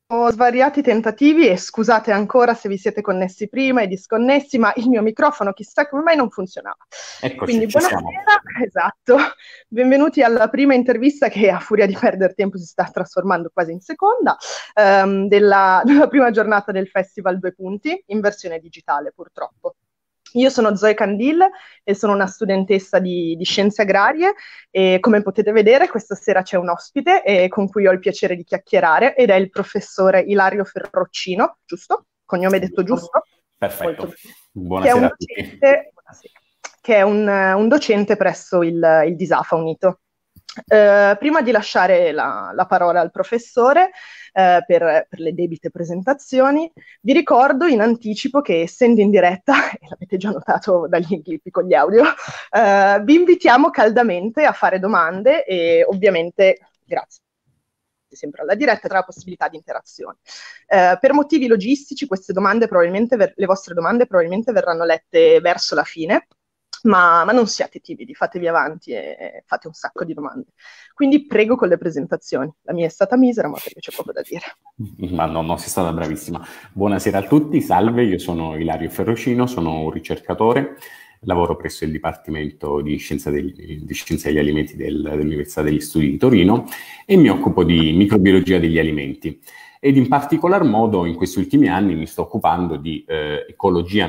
svariati tentativi e scusate ancora se vi siete connessi prima e disconnessi, ma il mio microfono chissà come mai non funzionava. Eccoci, Quindi ci siamo. buonasera, esatto, benvenuti alla prima intervista che a furia di perdere tempo si sta trasformando quasi in seconda, della prima giornata del Festival Due Punti, in versione digitale purtroppo. Io sono Zoe Candil e sono una studentessa di scienze agrarie e come potete vedere questa sera c'è un ospite con cui ho il piacere di chiacchierare ed è il professore Ilario Ferroccino, giusto? Cognome detto giusto? Perfetto. Molto bene. Che è un Buonasera a tutti. docente, buonasera, che è un docente presso il DISAFA Unito. Prima di lasciare la parola al professore per le debite presentazioni, vi ricordo in anticipo che essendo in diretta, e l'avete già notato dagli clip con gli audio, vi invitiamo caldamente a fare domande e ovviamente grazie sempre alla diretta tra la possibilità di interazione. Per motivi logistici le vostre domande probabilmente verranno lette verso la fine, ma non siate timidi, fatevi avanti e fate un sacco di domande. Quindi prego con le presentazioni. La mia è stata misera, ma perché c'è poco da dire. Ma no, sei stata bravissima. Buonasera a tutti, salve, io sono Ilario Ferrocino, sono un ricercatore, lavoro presso il Dipartimento di Scienza degli Alimenti dell'Università degli Studi di Torino e mi occupo di microbiologia degli alimenti. Ed in particolar modo in questi ultimi anni mi sto occupando di ecologia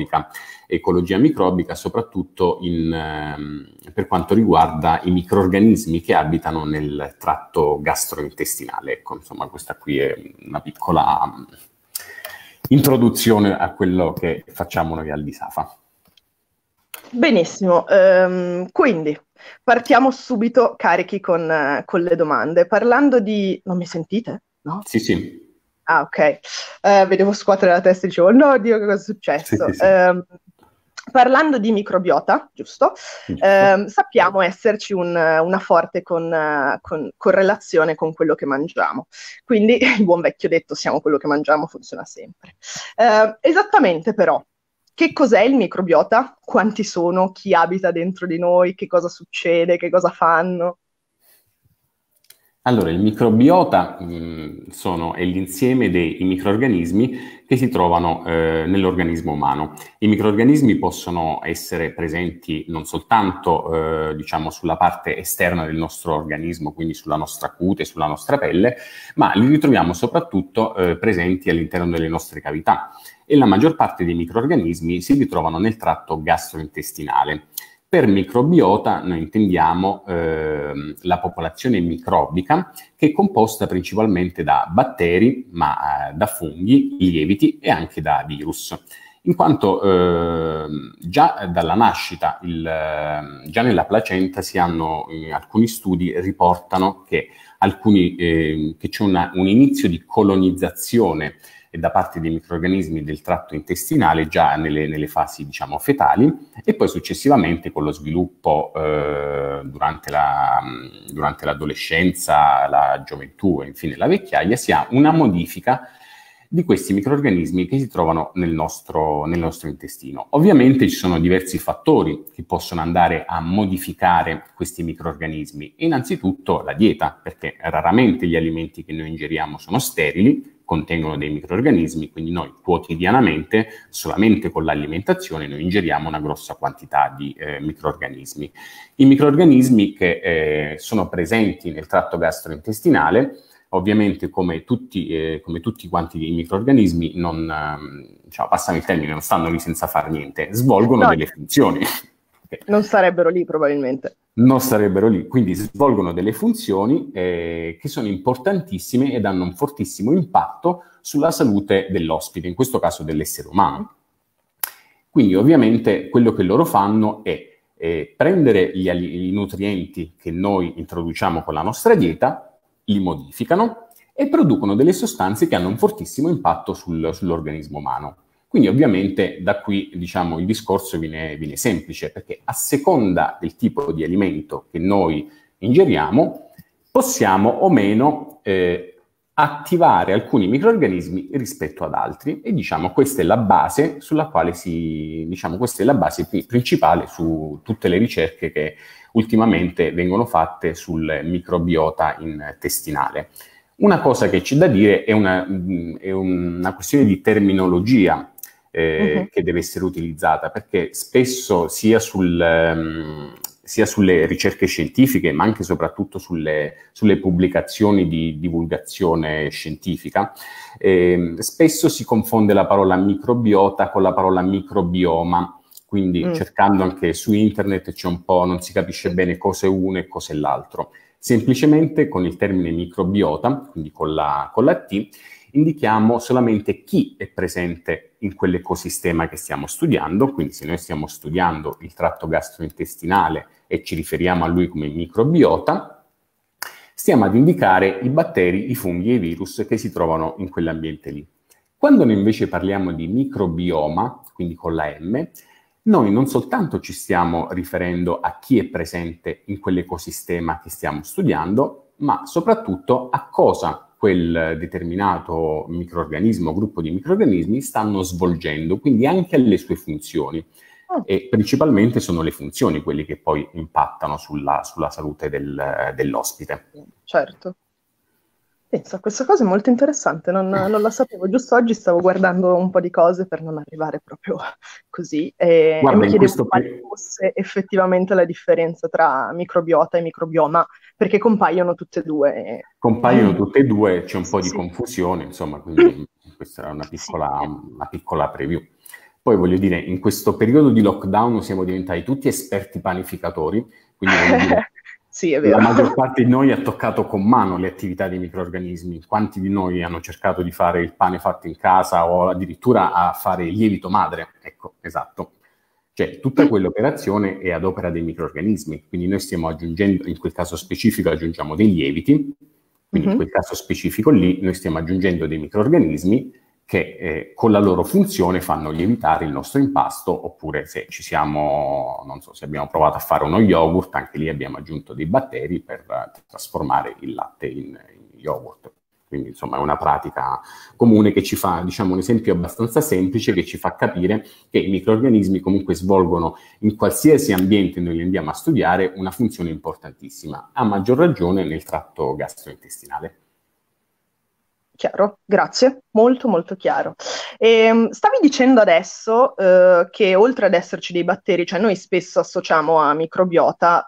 microbica soprattutto per quanto riguarda i microrganismi che abitano nel tratto gastrointestinale. Ecco, insomma, questa qui è una piccola introduzione a quello che facciamo noi al DISAFA. Benissimo, quindi partiamo subito carichi con le domande. Parlando di... Non mi sentite? No? Sì, sì. Ah, ok. Vedevo scuotere la testa e dicevo, no, Dio, che cosa è successo? Sì. Parlando di microbiota, giusto? Giusto. Sappiamo esserci una forte correlazione con quello che mangiamo. Quindi il buon vecchio detto, siamo quello che mangiamo, funziona sempre. Esattamente però, che cos'è il microbiota? Quanti sono? Chi abita dentro di noi? Che cosa succede? Che cosa fanno? Allora, il microbiota è l'insieme dei microrganismi che si trovano nell'organismo umano. I microrganismi possono essere presenti non soltanto diciamo sulla parte esterna del nostro organismo, quindi sulla nostra cute, sulla nostra pelle, ma li ritroviamo soprattutto presenti all'interno delle nostre cavità. E la maggior parte dei microrganismi si ritrovano nel tratto gastrointestinale. Per microbiota noi intendiamo la popolazione microbica che è composta principalmente da batteri, ma da funghi, lieviti e anche da virus. In quanto già dalla nascita, già nella placenta alcuni studi riportano che c'è un inizio di colonizzazione da parte dei microrganismi del tratto intestinale già nelle fasi, diciamo, fetali e poi successivamente con lo sviluppo durante l'adolescenza, la gioventù e infine la vecchiaia si ha una modifica di questi microrganismi che si trovano nel nostro intestino. Ovviamente ci sono diversi fattori che possono andare a modificare questi microrganismi. Innanzitutto la dieta, perché raramente gli alimenti che noi ingeriamo sono sterili, contengono dei microrganismi, quindi noi quotidianamente, solamente con l'alimentazione, noi ingeriamo una grossa quantità di microrganismi. I microrganismi che sono presenti nel tratto gastrointestinale, ovviamente come tutti quanti i microrganismi, passami il termine, non stanno lì senza far niente, svolgono delle funzioni. Non sarebbero lì probabilmente. Non sarebbero lì, quindi svolgono delle funzioni che sono importantissime ed hanno un fortissimo impatto sulla salute dell'ospite, in questo caso dell'essere umano. Quindi ovviamente quello che loro fanno è prendere i nutrienti che noi introduciamo con la nostra dieta, li modificano e producono delle sostanze che hanno un fortissimo impatto sull'organismo umano. Quindi ovviamente da qui, diciamo, il discorso viene semplice, perché a seconda del tipo di alimento che noi ingeriamo, possiamo o meno attivare alcuni microrganismi rispetto ad altri e diciamo questa è la base sulla quale questa è la base principale su tutte le ricerche che ultimamente vengono fatte sul microbiota intestinale. Una cosa che c'è da dire è una questione di terminologia che deve essere utilizzata, perché spesso sia sulle ricerche scientifiche, ma anche e soprattutto sulle pubblicazioni di divulgazione scientifica, spesso si confonde la parola microbiota con la parola microbioma. Quindi cercando anche su internet c'è un po', non si capisce bene cosa è uno e cosa è l'altro. Semplicemente con il termine microbiota, quindi con la T, indichiamo solamente chi è presente in quell'ecosistema che stiamo studiando. Quindi se noi stiamo studiando il tratto gastrointestinale e ci riferiamo a lui come microbiota, stiamo ad indicare i batteri, i funghi e i virus che si trovano in quell'ambiente lì. Quando noi invece parliamo di microbioma, quindi con la M, noi non soltanto ci stiamo riferendo a chi è presente in quell'ecosistema che stiamo studiando, ma soprattutto a cosa quel determinato microrganismo, gruppo di microrganismi stanno svolgendo, quindi anche alle sue funzioni. E principalmente sono le funzioni quelli che poi impattano sulla salute dell'ospite. Certo. Pensa, questa cosa è molto interessante, non la sapevo. Giusto oggi stavo guardando un po' di cose per non arrivare proprio così e Guarda, mi chiedevo quale fosse effettivamente la differenza tra microbiota e microbioma, perché compaiono tutte e due. Compaiono tutte e due, c'è un po' di confusione, insomma, quindi questa era una piccola preview. Poi voglio dire, in questo periodo di lockdown siamo diventati tutti esperti panificatori, quindi voglio dire, sì, è vero. La maggior parte di noi ha toccato con mano le attività dei microrganismi. Quanti di noi hanno cercato di fare il pane fatto in casa o addirittura a fare il lievito madre? Ecco, esatto. Cioè, tutta quell'operazione è ad opera dei microrganismi. Quindi noi stiamo aggiungendo, in quel caso specifico aggiungiamo dei lieviti, quindi in quel caso specifico lì noi stiamo aggiungendo dei microrganismi che con la loro funzione fanno lievitare il nostro impasto, oppure se non so, se abbiamo provato a fare uno yogurt, anche lì abbiamo aggiunto dei batteri per trasformare il latte in yogurt. Quindi insomma è una pratica comune che ci fa, diciamo, un esempio abbastanza semplice che ci fa capire che i microrganismi comunque svolgono in qualsiasi ambiente noi li andiamo a studiare una funzione importantissima, a maggior ragione nel tratto gastrointestinale. Chiaro, grazie, molto molto chiaro. Stavi dicendo adesso che oltre ad esserci dei batteri, cioè noi spesso associamo a microbiota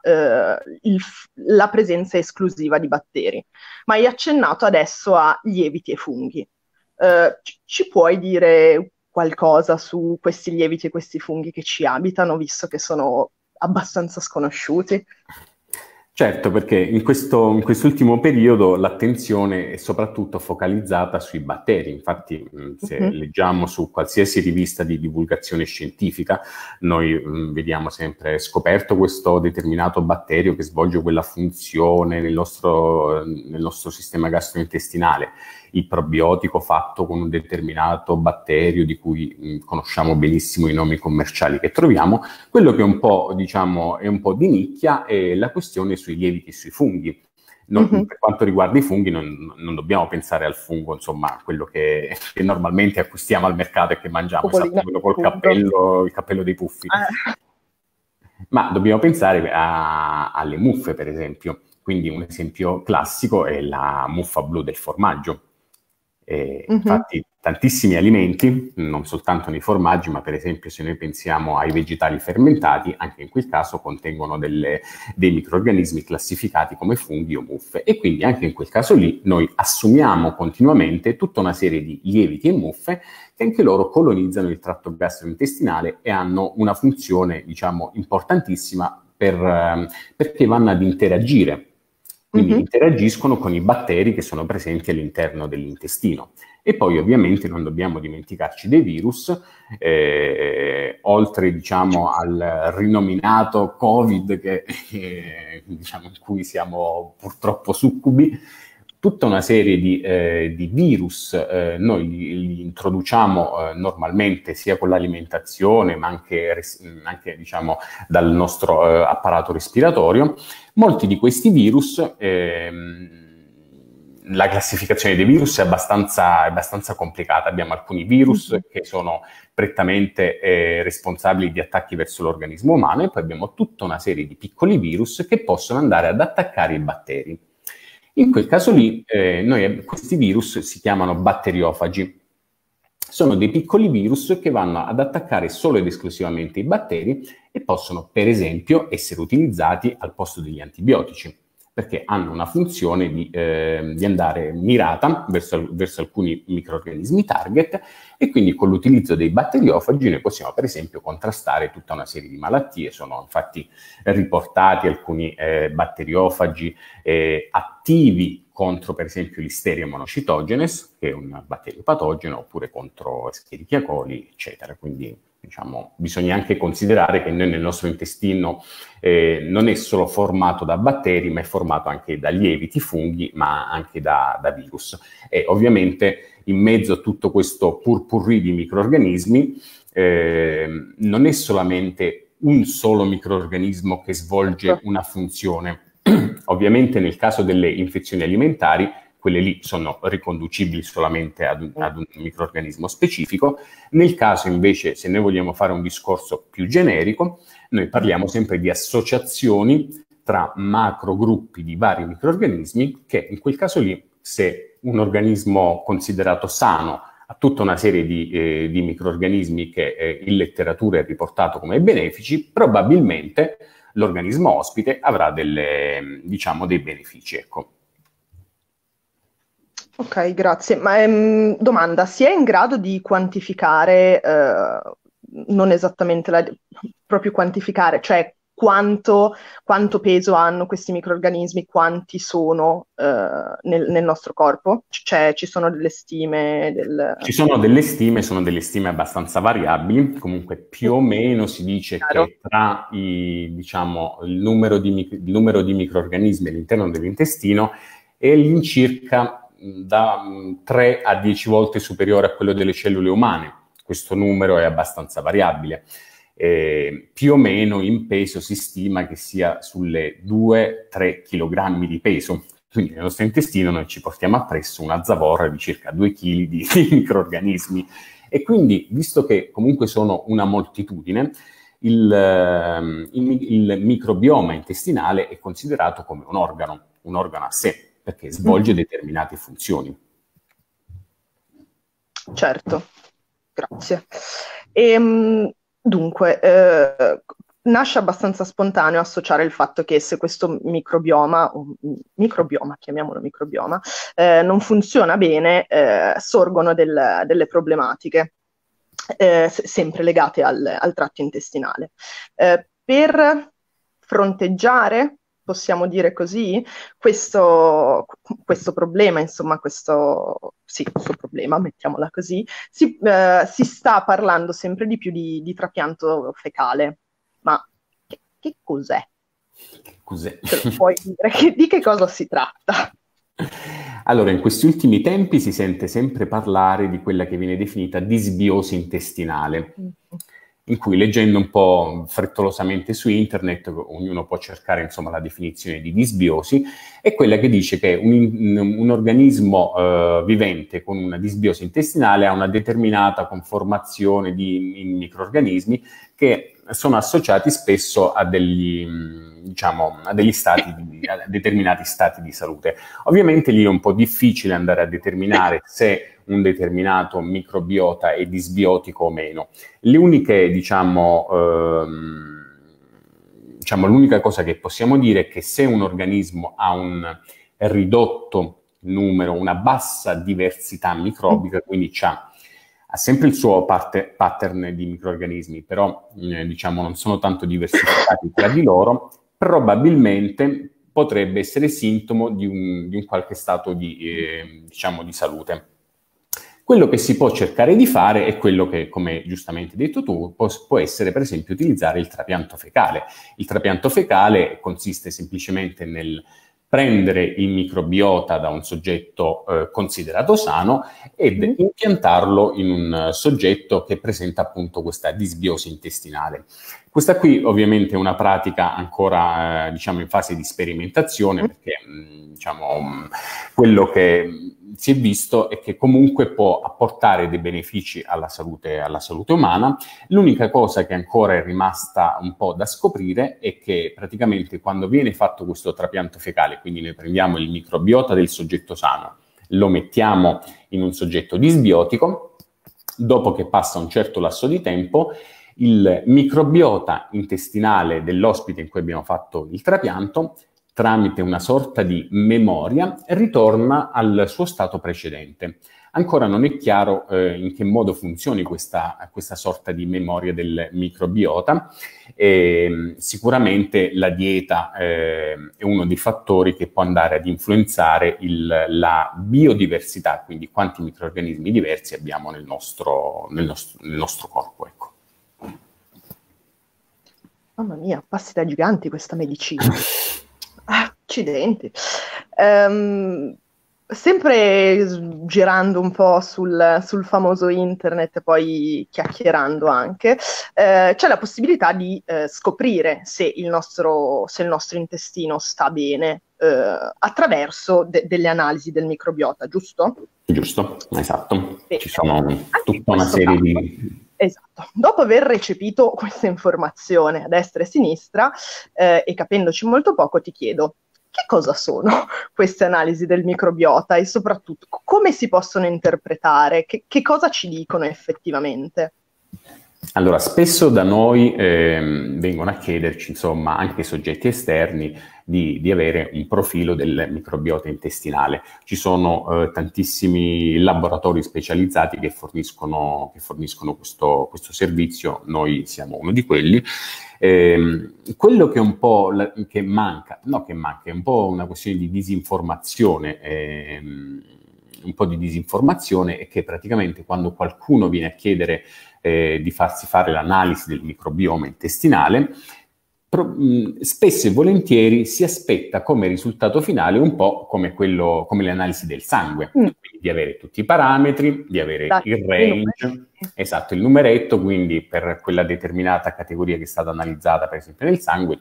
la presenza esclusiva di batteri, ma hai accennato adesso a lieviti e funghi. Ci puoi dire qualcosa su questi lieviti e questi funghi che ci abitano, visto che sono abbastanza sconosciuti? Certo, perché in quest'ultimo periodo l'attenzione è soprattutto focalizzata sui batteri. Infatti, se leggiamo su qualsiasi rivista di divulgazione scientifica, noi vediamo sempre scoperto questo determinato batterio che svolge quella funzione nel nostro sistema gastrointestinale, il probiotico fatto con un determinato batterio di cui conosciamo benissimo i nomi commerciali che troviamo. Quello che è un po', diciamo, è un po' di nicchia è la questione sui lieviti e sui funghi. Per quanto riguarda i funghi non dobbiamo pensare al fungo, insomma, quello che normalmente acquistiamo al mercato e che mangiamo, quello col cappello, il cappello dei puffi. Ma dobbiamo pensare alle muffe, per esempio. Quindi un esempio classico è la muffa blu del formaggio. Infatti tantissimi alimenti, non soltanto nei formaggi, ma per esempio se noi pensiamo ai vegetali fermentati, anche in quel caso contengono dei microrganismi classificati come funghi o muffe, e quindi anche in quel caso lì noi assumiamo continuamente tutta una serie di lieviti e muffe che anche loro colonizzano il tratto gastrointestinale e hanno una funzione, diciamo, importantissima perché vanno ad interagire. Quindi interagiscono con i batteri che sono presenti all'interno dell'intestino. E poi ovviamente non dobbiamo dimenticarci dei virus, oltre, diciamo, al rinominato Covid diciamo, in cui siamo purtroppo succubi. Tutta una serie di virus noi li introduciamo normalmente sia con l'alimentazione ma anche diciamo, dal nostro apparato respiratorio. Molti di questi virus, la classificazione dei virus è abbastanza complicata. Abbiamo alcuni virus che sono prettamente responsabili di attacchi verso l'organismo umano e poi abbiamo tutta una serie di piccoli virus che possono andare ad attaccare i batteri. In quel caso lì, questi virus si chiamano batteriofagi. Sono dei piccoli virus che vanno ad attaccare solo ed esclusivamente i batteri e possono, per esempio, essere utilizzati al posto degli antibiotici, perché hanno una funzione di andare mirata verso alcuni microrganismi target, e quindi con l'utilizzo dei batteriofagi noi possiamo, per esempio, contrastare tutta una serie di malattie. Sono infatti riportati alcuni batteriofagi attivi contro, per esempio, l'Listeria monocitogenes, che è un batterio patogeno, oppure contro Escherichia coli, eccetera. Quindi, diciamo, bisogna anche considerare che noi nel nostro intestino non è solo formato da batteri, ma è formato anche da lieviti, funghi, ma anche da virus. E ovviamente in mezzo a tutto questo purpurri di microrganismi non è solamente un solo microrganismo che svolge una funzione. Ovviamente nel caso delle infezioni alimentari, quelle lì sono riconducibili solamente ad un microrganismo specifico. Nel caso invece, se noi vogliamo fare un discorso più generico, noi parliamo sempre di associazioni tra macrogruppi di vari microrganismi che in quel caso lì, se un organismo considerato sano ha tutta una serie di microrganismi che in letteratura è riportato come benefici, probabilmente l'organismo ospite avrà dei benefici, ecco. Ok, grazie. Ma domanda, si è in grado di quantificare, non esattamente proprio quantificare, cioè quanto peso hanno questi microrganismi, quanti sono nel nostro corpo? Cioè, ci sono delle stime? Ci sono delle stime abbastanza variabili. Comunque più o meno si dice che tra il numero di microrganismi all'interno dell'intestino è all'incirca da 3 a 10 volte superiore a quello delle cellule umane. Questo numero è abbastanza variabile. Più o meno in peso si stima che sia sulle 2-3 kg di peso. Quindi nel nostro intestino noi ci portiamo appresso una zavorra di circa 2 kg di microrganismi. E quindi, visto che comunque sono una moltitudine, il microbioma intestinale è considerato come un organo a sé, perché svolge determinate funzioni. Certo, grazie. Dunque, nasce abbastanza spontaneo associare il fatto che se questo microbioma, chiamiamolo microbioma, non funziona bene, sorgono delle problematiche, sempre legate al tratto intestinale. Per fronteggiare, possiamo dire così, questo problema, insomma, questo problema, mettiamola così, si sta parlando sempre di più di trapianto fecale. Ma che cos'è? Che cos'è? Puoi dire di che cosa si tratta? Allora, in questi ultimi tempi si sente sempre parlare di quella che viene definita disbiosi intestinale, in cui, leggendo un po' frettolosamente su internet, ognuno può cercare, insomma, la definizione di disbiosi. È quella che dice che un organismo vivente con una disbiosi intestinale ha una determinata conformazione di microrganismi che sono associati spesso a determinati stati di salute. Ovviamente lì è un po' difficile andare a determinare se un determinato microbiota è disbiotico o meno. L'unica cosa che possiamo dire è che se un organismo ha un ridotto numero, una bassa diversità microbica, quindi ha sempre il suo pattern di microrganismi, però non sono tanto diversificati tra di loro, probabilmente potrebbe essere sintomo di un qualche stato di salute. Quello che si può cercare di fare è quello che, come giustamente hai detto tu, può essere per esempio utilizzare il trapianto fecale. Il trapianto fecale consiste semplicemente nel prendere il microbiota da un soggetto considerato sano ed impiantarlo in un soggetto che presenta appunto questa disbiosi intestinale. Questa qui ovviamente è una pratica ancora in fase di sperimentazione, perché quello che si è visto è che comunque può apportare dei benefici alla salute umana. L'unica cosa che ancora è rimasta un po' da scoprire è che praticamente quando viene fatto questo trapianto fecale, quindi noi prendiamo il microbiota del soggetto sano, lo mettiamo in un soggetto disbiotico, dopo che passa un certo lasso di tempo, il microbiota intestinale dell'ospite in cui abbiamo fatto il trapianto, tramite una sorta di memoria, ritorna al suo stato precedente. Ancora non è chiaro in che modo funzioni questa sorta di memoria del microbiota. Sicuramente la dieta è uno dei fattori che può andare ad influenzare la biodiversità, quindi quanti microrganismi diversi abbiamo nel nostro corpo. Ecco. Mamma mia, passi da giganti questa medicina. Accidenti. Sempre girando un po' sul famoso internet, poi chiacchierando anche, c'è la possibilità di scoprire se il nostro intestino sta bene attraverso delle analisi del microbiota, giusto? Giusto, esatto. Sì. Ci sono tutta una serie di... Esatto. Dopo aver recepito questa informazione a destra e a sinistra e capendoci molto poco, ti chiedo, che cosa sono queste analisi del microbiota e soprattutto come si possono interpretare? Che cosa ci dicono effettivamente? Allora, spesso da noi vengono a chiederci, insomma, anche soggetti esterni, di avere un profilo del microbiota intestinale. Ci sono tantissimi laboratori specializzati che forniscono questo servizio, noi siamo uno di quelli. Quello che è un po' che manca, è un po' una questione di disinformazione, un po' di disinformazione è che praticamente quando qualcuno viene a chiedere di farsi fare l'analisi del microbioma intestinale, spesso e volentieri si aspetta come risultato finale un po' come le analisi del sangue, quindi di avere tutti i parametri, di avere il range, esatto, il numeretto, quindi per quella determinata categoria che è stata analizzata, per esempio nel sangue,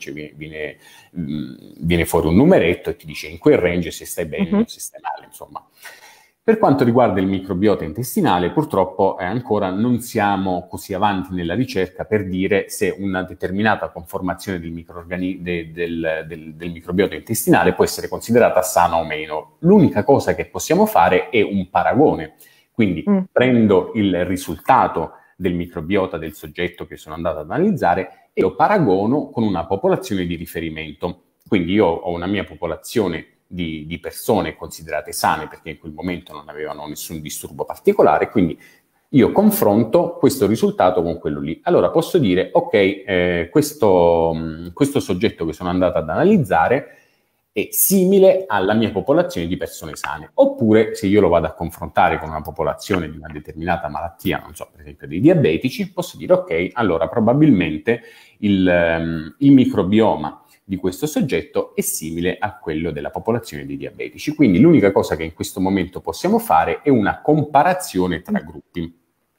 viene fuori un numeretto e ti dice in quel range se stai bene o se stai male, insomma. Per quanto riguarda il microbiota intestinale, purtroppo ancora non siamo così avanti nella ricerca per dire se una determinata conformazione del microbiota intestinale può essere considerata sana o meno. L'unica cosa che possiamo fare è un paragone. Quindi prendo il risultato del microbiota del soggetto che sono andato ad analizzare e lo paragono con una popolazione di riferimento. Quindi io ho una mia popolazione di persone considerate sane perché in quel momento non avevano nessun disturbo particolare, quindi io confronto questo risultato con quello lì. Allora posso dire, ok, questo soggetto che sono andato ad analizzare è simile alla mia popolazione di persone sane. Oppure, se io lo vado a confrontare con una popolazione di una determinata malattia, non so, per esempio dei diabetici, posso dire, ok, allora probabilmente il microbioma di questo soggetto è simile a quello della popolazione dei diabetici. Quindi l'unica cosa che in questo momento possiamo fare è una comparazione tra gruppi.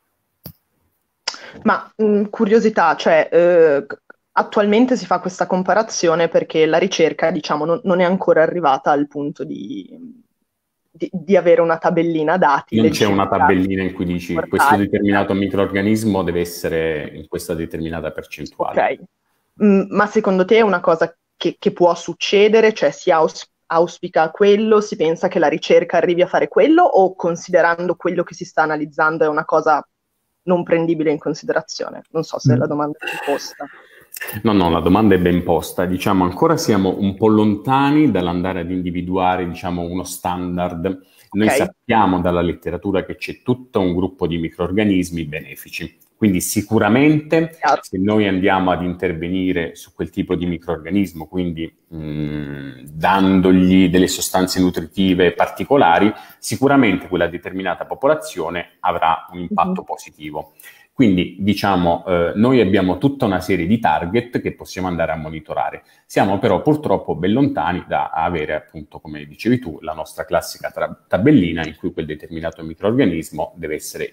Ma curiosità, cioè attualmente si fa questa comparazione perché la ricerca, diciamo, non è ancora arrivata al punto di avere una tabellina dati. Non c'è una tabellina in cui dici questo determinato microorganismo deve essere in questa determinata percentuale. Ok. Ma secondo te è una cosa che può succedere? Cioè si auspica quello, si pensa che la ricerca arrivi a fare quello, o considerando quello che si sta analizzando è una cosa non prendibile in considerazione? Non so se la domanda è posta. No, la domanda è ben posta. Diciamo, ancora siamo un po' lontani dall'andare ad individuare, diciamo, uno standard. Noi sappiamo dalla letteratura che c'è tutto un gruppo di microrganismi benefici. Quindi sicuramente se noi andiamo ad intervenire su quel tipo di microrganismo, quindi dandogli delle sostanze nutritive particolari, sicuramente quella determinata popolazione avrà un impatto positivo. Quindi, diciamo, noi abbiamo tutta una serie di target che possiamo andare a monitorare. Siamo però purtroppo ben lontani da avere, appunto, come dicevi tu, la nostra classica tabellina in cui quel determinato microrganismo deve essere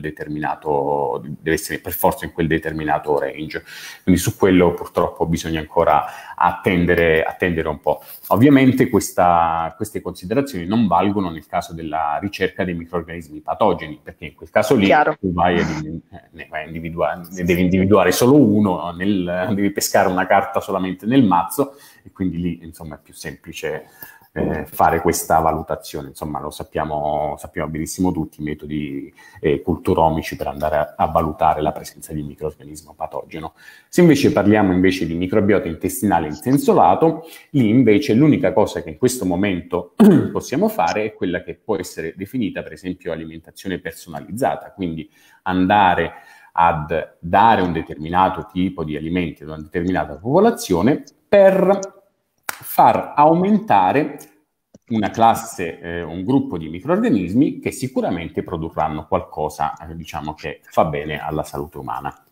per forza in quel determinato range. Quindi su quello purtroppo bisogna ancora attendere un po'. Ovviamente queste considerazioni non valgono nel caso della ricerca dei microrganismi patogeni, perché in quel caso lì tu ne devi individuare solo uno, devi pescare una carta solamente nel mazzo, e quindi lì, insomma, è più semplice fare questa valutazione. Insomma, lo sappiamo benissimo tutti, i metodi culturomici per andare a valutare la presenza di microrganismo patogeno. Se invece parliamo di microbiota intestinale in senso lato, lì invece l'unica cosa che in questo momento possiamo fare è quella che può essere definita, per esempio, alimentazione personalizzata, quindi andare ad dare un determinato tipo di alimenti ad una determinata popolazione per far aumentare una classe, un gruppo di microrganismi che sicuramente produrranno qualcosa, diciamo, che fa bene alla salute umana.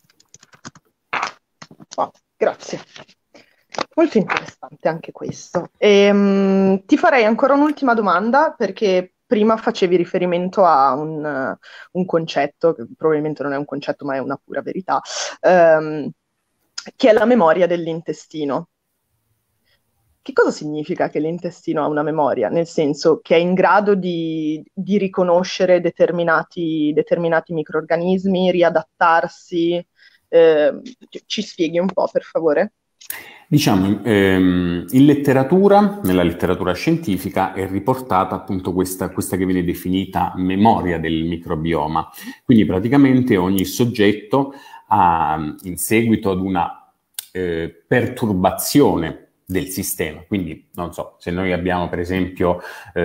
Oh, grazie. Molto interessante anche questo. Ti farei ancora un'ultima domanda, perché prima facevi riferimento a un concetto, che probabilmente non è un concetto ma è una pura verità, che è la memoria dell'intestino. Che cosa significa che l'intestino ha una memoria? Nel senso che è in grado di riconoscere determinati microrganismi, riadattarsi? Ci spieghi un po', per favore? Diciamo, in letteratura, nella letteratura scientifica, è riportata appunto questa che viene definita memoria del microbioma. Quindi praticamente ogni soggetto ha, in seguito ad una perturbazione del sistema, quindi non so, se noi abbiamo per esempio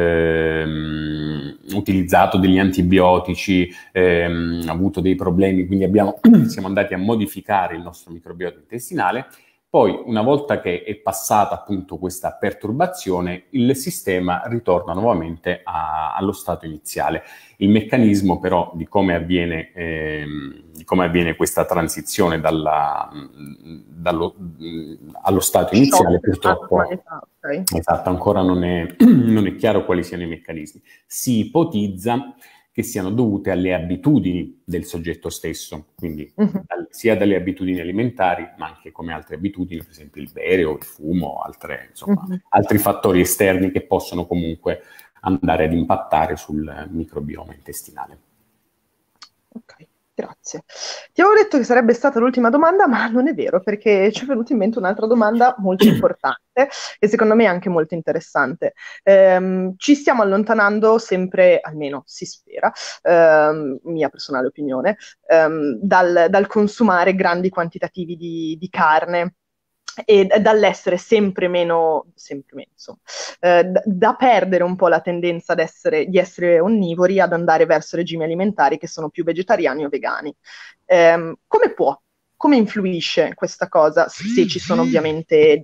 utilizzato degli antibiotici, avuto dei problemi, quindi siamo andati a modificare il nostro microbiota intestinale. Poi, una volta che è passata appunto questa perturbazione, il sistema ritorna nuovamente allo stato iniziale. Il meccanismo però di come avviene questa transizione allo stato iniziale, purtroppo, esatto, ancora non è chiaro quali siano i meccanismi. Si ipotizza che siano dovute alle abitudini del soggetto stesso, quindi sia dalle abitudini alimentari, ma anche come altre abitudini, per esempio il bere o il fumo, altri fattori esterni che possono comunque andare ad impattare sul microbioma intestinale. Ok, grazie. Ti avevo detto che sarebbe stata l'ultima domanda, ma non è vero, perché ci è venuta in mente un'altra domanda molto importante e secondo me anche molto interessante. Ci stiamo allontanando sempre, almeno si spera, mia personale opinione, dal consumare grandi quantitativi di carne e dall'essere sempre meno, insomma, da perdere un po' la tendenza di essere onnivori, ad andare verso regimi alimentari che sono più vegetariani o vegani. Come influisce questa cosa, se ci sono ovviamente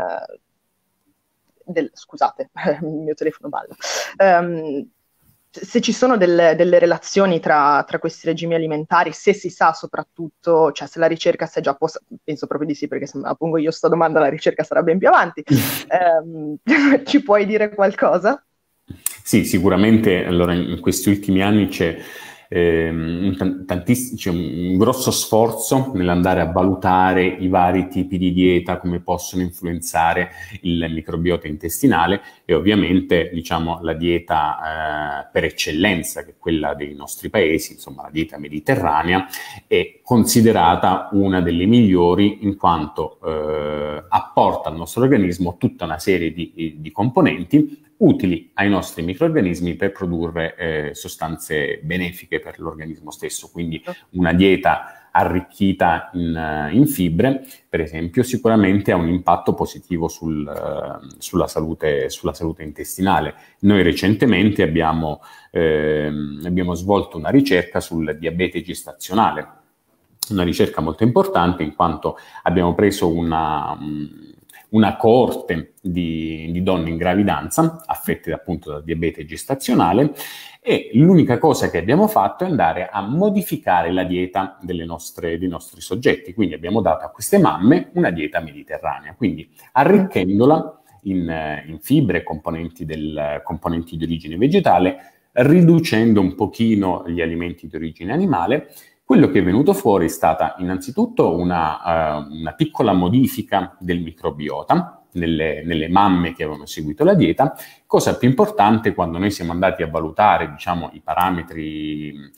scusate, il mio telefono balla. Se ci sono delle relazioni tra questi regimi alimentari, se si sa soprattutto, cioè se la ricerca si è già posta, penso proprio di sì, perché se me la pongo io sta domanda la ricerca sarà ben più avanti. Ci puoi dire qualcosa? Sì, sicuramente. Allora, in questi ultimi anni c'è un grosso sforzo nell'andare a valutare i vari tipi di dieta, come possono influenzare il microbiota intestinale, e ovviamente, diciamo, la dieta per eccellenza, che è quella dei nostri paesi, insomma la dieta mediterranea, è considerata una delle migliori in quanto apporta al nostro organismo tutta una serie di componenti utili ai nostri microrganismi per produrre sostanze benefiche per l'organismo stesso. Quindi una dieta arricchita in fibre, per esempio, sicuramente ha un impatto positivo sulla salute intestinale. Noi recentemente abbiamo svolto una ricerca sul diabete gestazionale, una ricerca molto importante in quanto abbiamo preso una coorte di donne in gravidanza affette appunto da diabete gestazionale, e l'unica cosa che abbiamo fatto è andare a modificare la dieta dei nostri soggetti. Quindi abbiamo dato a queste mamme una dieta mediterranea, quindi arricchendola in fibre, componenti di origine vegetale, riducendo un pochino gli alimenti di origine animale. Quello che è venuto fuori è stata innanzitutto una piccola modifica del microbiota nelle mamme che avevano seguito la dieta. Cosa più importante, quando noi siamo andati a valutare, diciamo, i parametri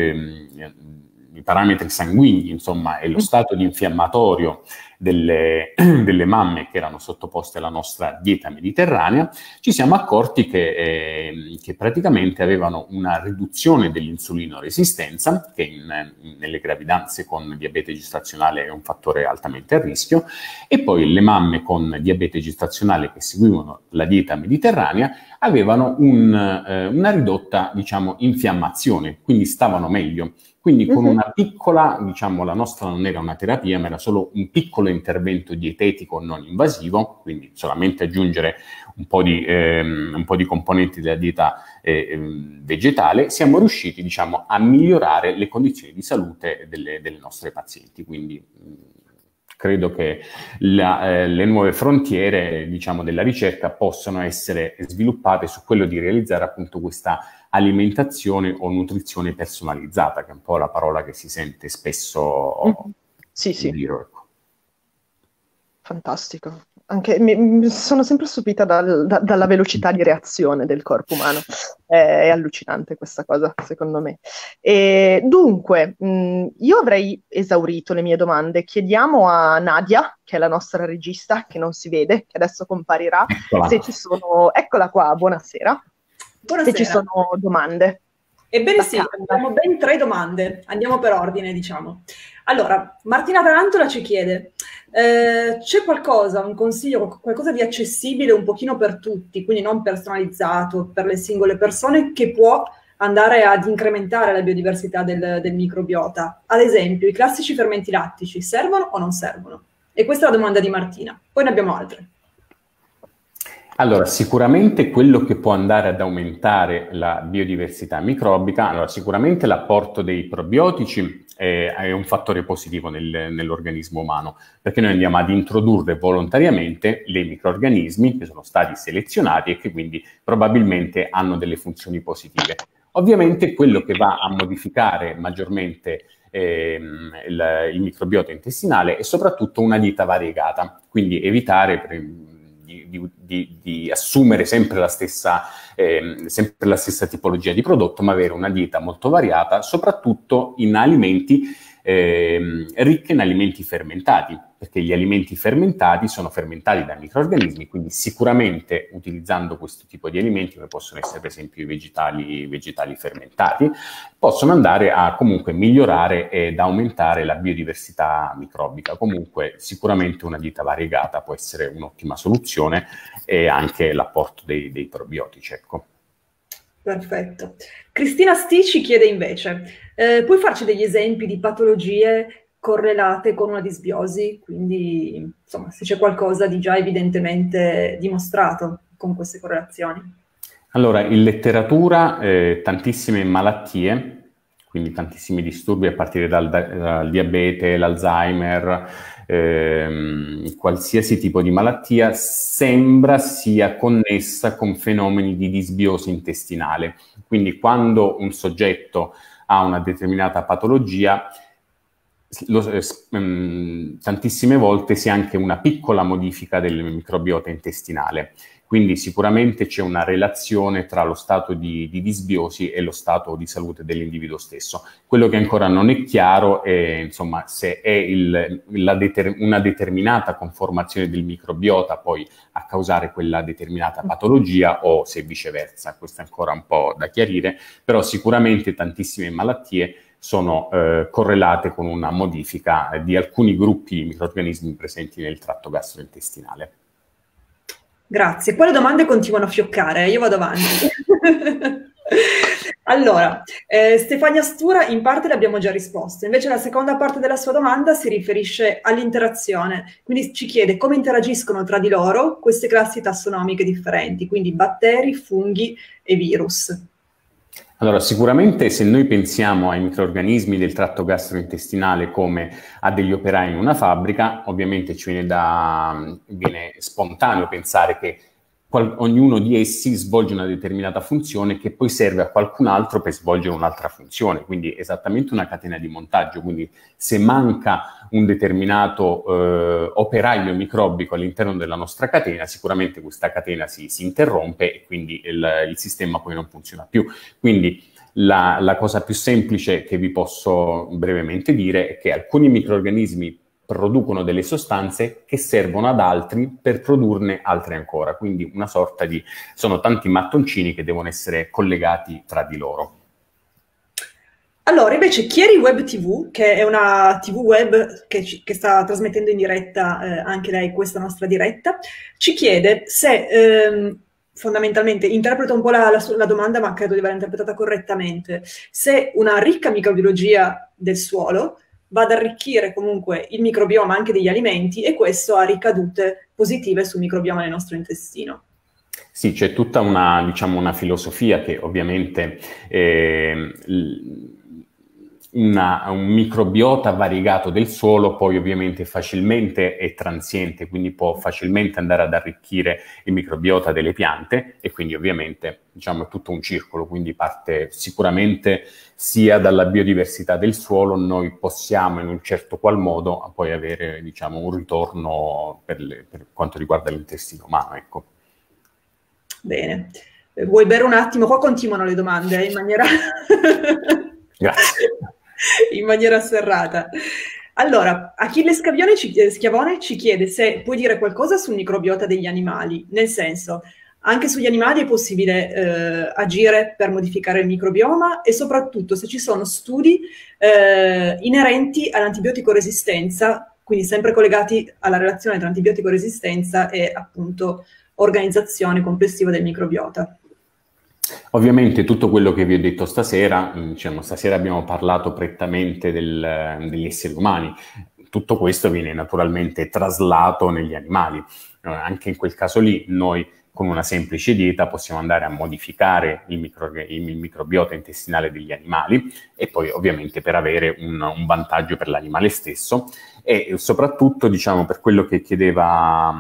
sanguigni, insomma, e lo stato di infiammatorio delle mamme che erano sottoposte alla nostra dieta mediterranea, ci siamo accorti che praticamente avevano una riduzione dell'insulinoresistenza, che nelle gravidanze con diabete gestazionale è un fattore altamente a rischio, e poi le mamme con diabete gestazionale che seguivano la dieta mediterranea avevano una ridotta, diciamo, infiammazione, quindi stavano meglio. Quindi con una piccola, diciamo, la nostra non era una terapia, ma era solo un piccolo intervento dietetico non invasivo, quindi solamente aggiungere un po' di componenti della dieta vegetale, siamo riusciti, diciamo, a migliorare le condizioni di salute delle nostre pazienti. Quindi credo che le nuove frontiere, diciamo, della ricerca possano essere sviluppate su quello di realizzare appunto questa alimentazione o nutrizione personalizzata, che è un po' la parola che si sente spesso dire. Ecco. Fantastico. Anche sono sempre stupita dalla velocità di reazione del corpo umano. È allucinante questa cosa, secondo me. E dunque, io avrei esaurito le mie domande. Chiediamo a Nadia, che è la nostra regista, che non si vede, che adesso comparirà, se ci sono... Eccola qua, buonasera. Buonasera. Se ci sono domande. Ebbene sì, abbiamo ben 3 domande. Andiamo per ordine, diciamo. Allora, Martina Tarantola ci chiede, c'è qualcosa, un consiglio, qualcosa di accessibile un pochino per tutti, quindi non personalizzato per le singole persone, che può andare ad incrementare la biodiversità del microbiota? Ad esempio, i classici fermenti lattici servono o non servono? E questa è la domanda di Martina. Poi ne abbiamo altre. Allora, sicuramente quello che può andare ad aumentare la biodiversità microbica, allora sicuramente l'apporto dei probiotici è un fattore positivo nell'organismo umano, perché noi andiamo ad introdurre volontariamente dei microrganismi che sono stati selezionati e che quindi probabilmente hanno delle funzioni positive. Ovviamente quello che va a modificare maggiormente il microbiota intestinale è soprattutto una dieta variegata, quindi evitare di assumere sempre la stessa tipologia di prodotto, ma avere una dieta molto variata, soprattutto in alimenti ricche in alimenti fermentati, perché gli alimenti fermentati sono fermentati da microrganismi, quindi sicuramente utilizzando questo tipo di alimenti, come possono essere per esempio i vegetali fermentati, possono andare a comunque migliorare ed aumentare la biodiversità microbica. Comunque sicuramente una dieta variegata può essere un'ottima soluzione, e anche l'apporto dei probiotici, ecco. Perfetto. Cristina Stici chiede invece, puoi farci degli esempi di patologie correlate con una disbiosi? Quindi, insomma, se c'è qualcosa di già evidentemente dimostrato con queste correlazioni. Allora, in letteratura tantissime malattie, quindi tantissimi disturbi a partire dal diabete, l'Alzheimer, qualsiasi tipo di malattia sembra sia connessa con fenomeni di disbiosi intestinale. Quindi quando un soggetto ha una determinata patologia, tantissime volte si ha anche una piccola modifica del microbiota intestinale. Quindi sicuramente c'è una relazione tra lo stato di disbiosi e lo stato di salute dell'individuo stesso. Quello che ancora non è chiaro è, insomma, se è una determinata conformazione del microbiota poi a causare quella determinata patologia o se viceversa. Questo è ancora un po' da chiarire, però sicuramente tantissime malattie sono correlate con una modifica di alcuni gruppi di microrganismi presenti nel tratto gastrointestinale. Grazie. Qua le domande continuano a fioccare, io vado avanti. Allora, Stefania Stura in parte l'abbiamo già risposto, invece la seconda parte della sua domanda si riferisce all'interazione, quindi ci chiede come interagiscono tra di loro queste classi tassonomiche differenti, quindi batteri, funghi e virus. Allora, sicuramente se noi pensiamo ai microrganismi del tratto gastrointestinale come a degli operai in una fabbrica, ovviamente ci viene spontaneo pensare che ognuno di essi svolge una determinata funzione che poi serve a qualcun altro per svolgere un'altra funzione, quindi esattamente una catena di montaggio. Quindi se manca un determinato operaio microbico all'interno della nostra catena, sicuramente questa catena si interrompe e quindi il sistema poi non funziona più. Quindi la cosa più semplice che vi posso brevemente dire è che alcuni microrganismi producono delle sostanze che servono ad altri per produrne altre ancora, quindi una sorta di... sono tanti mattoncini che devono essere collegati tra di loro. Allora, invece, Chieri Web TV, che è una TV web che sta trasmettendo in diretta anche lei questa nostra diretta, ci chiede se, fondamentalmente, interpreta un po' la domanda, ma credo di averla interpretata correttamente, se una ricca microbiologia del suolo va ad arricchire comunque il microbioma anche degli alimenti e questo ha ricadute positive sul microbioma del nostro intestino. Sì, c'è tutta una, diciamo, una filosofia che ovviamente un microbiota variegato del suolo poi ovviamente facilmente è transiente, quindi può facilmente andare ad arricchire il microbiota delle piante e quindi ovviamente diciamo è tutto un circolo, quindi parte sicuramente sia dalla biodiversità del suolo, noi possiamo in un certo qual modo poi avere diciamo un ritorno per quanto riguarda l'intestino umano, ecco. Bene, vuoi bere un attimo? Qua continuano le domande in maniera... Grazie. In maniera serrata. Allora, Achille Schiavone ci chiede se puoi dire qualcosa sul microbiota degli animali, nel senso, anche sugli animali è possibile agire per modificare il microbioma e soprattutto se ci sono studi inerenti all'antibiotico resistenza, quindi sempre collegati alla relazione tra antibiotico resistenza e appunto organizzazione complessiva del microbiota. Ovviamente tutto quello che vi ho detto stasera, diciamo, stasera abbiamo parlato prettamente degli esseri umani, tutto questo viene naturalmente traslato negli animali. Anche in quel caso lì noi con una semplice dieta possiamo andare a modificare il microbiota intestinale degli animali e poi ovviamente per avere un vantaggio per l'animale stesso e soprattutto diciamo per quello che chiedeva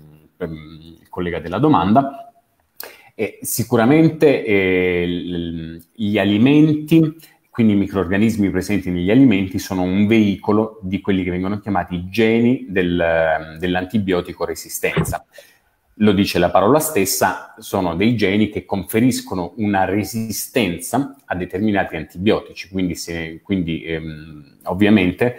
il collega della domanda, sicuramente gli alimenti, quindi i microrganismi presenti negli alimenti, sono un veicolo di quelli che vengono chiamati geni dell'antibiotico resistenza. Lo dice la parola stessa, sono dei geni che conferiscono una resistenza a determinati antibiotici, quindi ovviamente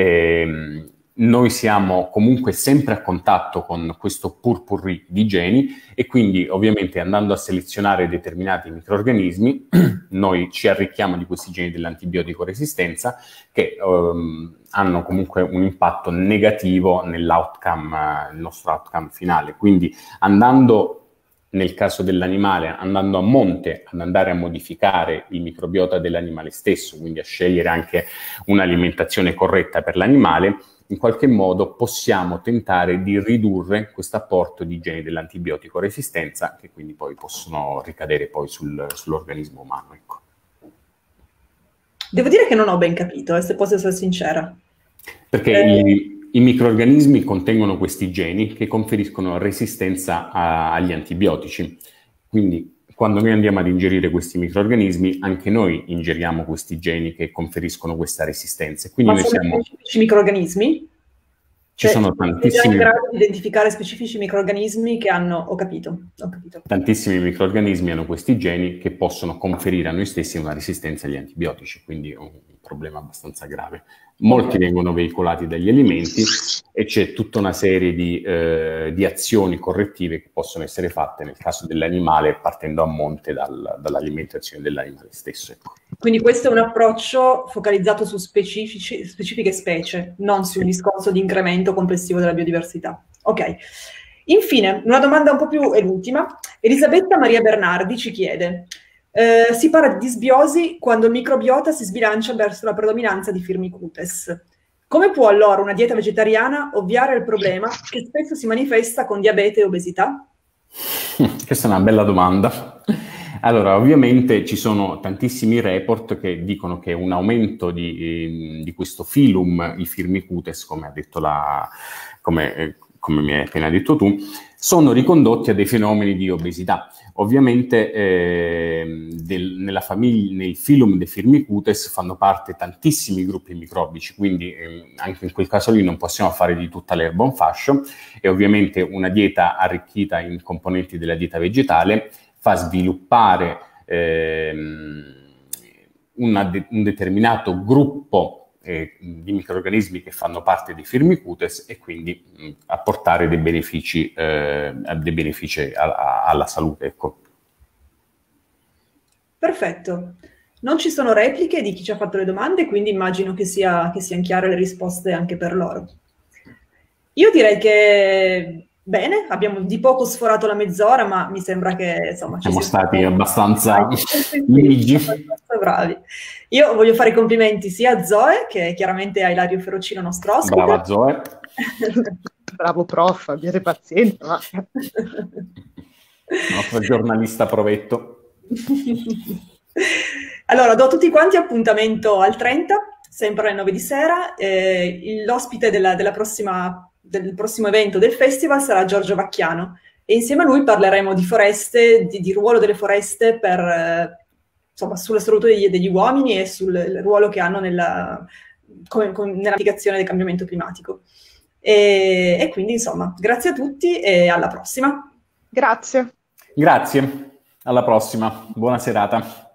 noi siamo comunque sempre a contatto con questo purpurri di geni e quindi ovviamente andando a selezionare determinati microrganismi noi ci arricchiamo di questi geni dell'antibiotico resistenza che hanno comunque un impatto negativo nell'outcome, nel nostro outcome finale. Quindi andando, nel caso dell'animale, andando a monte, ad andare a modificare il microbiota dell'animale stesso, quindi a scegliere anche un'alimentazione corretta per l'animale, in qualche modo possiamo tentare di ridurre questo apporto di geni dell'antibiotico resistenza che quindi poi possono ricadere poi sull'organismo umano. Ecco. Devo dire che non ho ben capito, se posso essere sincera. Perché i microrganismi contengono questi geni che conferiscono resistenza agli antibiotici. Quindi quando noi andiamo ad ingerire questi microrganismi, anche noi ingeriamo questi geni che conferiscono questa resistenza. Quindi ma noi sono specifici microrganismi? Ci sono tantissimi... in grado di identificare specifici microrganismi che hanno... Ho capito. Tantissimi microrganismi hanno questi geni che possono conferire a noi stessi una resistenza agli antibiotici, quindi è un problema abbastanza grave. Molti vengono veicolati dagli alimenti e c'è tutta una serie di azioni correttive che possono essere fatte nel caso dell'animale partendo a monte dall'alimentazione dell'animale stesso. Ecco. Quindi questo è un approccio focalizzato su specifiche specie, non su un discorso di incremento complessivo della biodiversità. Ok. Infine, una domanda un po' più, è l'ultima. Elisabetta Maria Bernardi ci chiede: Si parla di disbiosi quando il microbiota si sbilancia verso la predominanza di Firmicutes. Come può allora una dieta vegetariana ovviare al problema che spesso si manifesta con diabete e obesità? Questa è una bella domanda. Allora, ovviamente ci sono tantissimi report che dicono che un aumento di questo filum, i Firmicutes, come ha detto come mi hai appena detto tu, sono ricondotti a dei fenomeni di obesità. Ovviamente nel filum dei Firmicutes fanno parte tantissimi gruppi microbici, quindi anche in quel caso lì non possiamo fare di tutta l'erba un fascio, e ovviamente una dieta arricchita in componenti della dieta vegetale fa sviluppare un determinato gruppo di microrganismi che fanno parte dei Firmicutes e quindi apportare dei benefici alla salute. Ecco. Perfetto. Non ci sono repliche di chi ci ha fatto le domande, quindi immagino che siano chiare le risposte anche per loro. Io direi che bene, abbiamo di poco sforato la mezz'ora, ma mi sembra che insomma siamo stati abbastanza bravi. Io voglio fare i complimenti sia a Zoe, che chiaramente a Ilario Ferrocino, nostro ospite. Brava Zoe. Bravo prof, abbiate pazienza. Nostro giornalista provetto. Allora, do a tutti quanti appuntamento al 30, sempre alle 9 di sera. L'ospite del prossimo evento del festival sarà Giorgio Vacchiano e insieme a lui parleremo di foreste, di ruolo delle foreste sulla salute degli uomini e sul ruolo che hanno nella mitigazione del cambiamento climatico. E quindi, insomma, grazie a tutti e alla prossima. Grazie. Grazie, alla prossima. Buona serata.